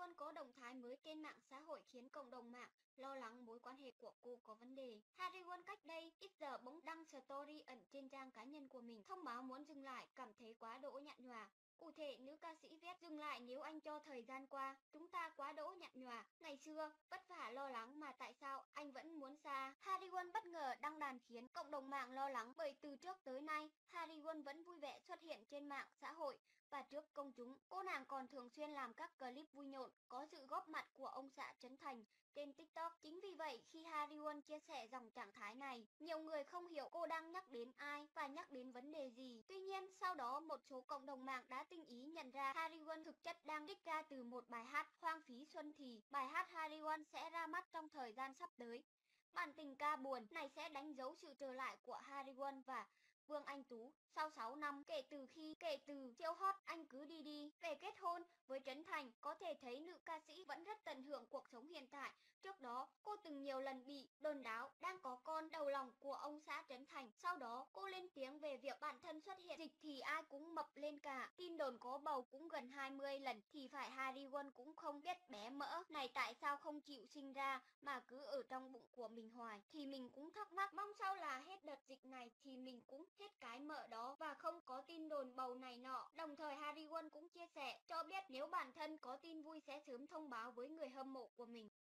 Won có động thái mới trên mạng xã hội khiến cộng đồng mạng lo lắng mối quan hệ của cô có vấn đề. Harry Won cách đây ít giờ bỗng đăng story ẩn trên trang cá nhân của mình, thông báo muốn dừng lại, cảm thấy quá đỗi nhạt nhòa. Cụ thể, nữ ca sĩ viết: dừng lại nếu anh cho thời gian qua, chúng ta quá đỗi nhạt nhòa. Ngày xưa, vất vả lo lắng mà tại sao anh vẫn muốn xa. Harry Won bất ngờ đăng đàn khiến cộng đồng mạng lo lắng bởi từ trước tới nay, Harry Won vẫn vui vẻ xuất hiện trên mạng xã hội và trước công chúng. Cô nàng còn thường xuyên làm các clip vui nhộn, có sự góp mặt của ông xã Trấn Thành trên TikTok. Chính vì vậy, khi Harry Won chia sẻ dòng trạng thái này, nhiều người không hiểu cô đang nhắc đến ai và nhắc đến vấn đề gì. Tuy nhiên, sau đó một số cộng đồng mạng đã tinh ý nhận ra Harry Won thực chất đang trích ra từ một bài hát Hoang phí xuân thì. Bài hát Harry Won sẽ ra mắt trong thời gian sắp tới. Bản tình ca buồn này sẽ đánh dấu sự trở lại của Harry Won và Vương Anh Tú sau 6 năm kể từ siêu hot Anh Cứ Đi Đi. Về kết hôn với Trấn Thành, có thể thấy nữ ca sĩ vẫn rất tận hưởng cuộc sống hiện tại. Trước đó, cô từng nhiều lần bị đồn đáo đang có con đầu lòng của ông xã Trấn Thành. Sau đó, cô lên tiếng về việc bản thân xuất hiện dịch thì ai cũng mập lên cả. Tin đồn có bầu cũng gần 20 lần thì phải Harry Won cũng không biết bé mỡ này tại sao không chịu sinh ra mà cứ ở trong bụng của mình hoài. Thì mình cũng thắc mắc, mong sau là hết đợt dịch này thì mình cũng hết cái mỡ đó và không có tin đồn bầu này nọ. Đồng thời Harry Won cũng chia sẻ cho biết nếu bản thân có tin vui sẽ sớm thông báo với người hâm mộ của mình.